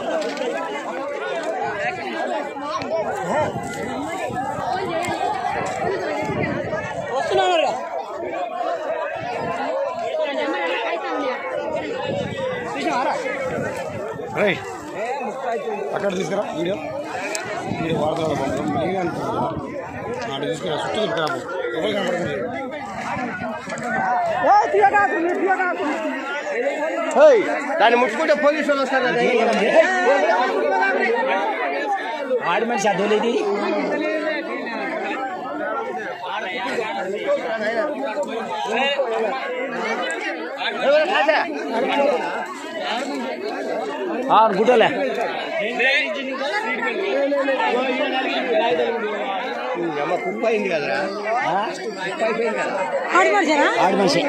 అక్కడ తీసుకురా video video వార్తలు తీసుకురా చుట్టూ తీసుకురా ఎవరు కనపడుతుంది దాన్ని ముట్టుకుంటే పోలీసులు వస్తారు ఆడి మనిషి అదోలేది గుట్టలే కుప్ప అయింది కదరా ఆడి మనిషి ఆడి మనిషి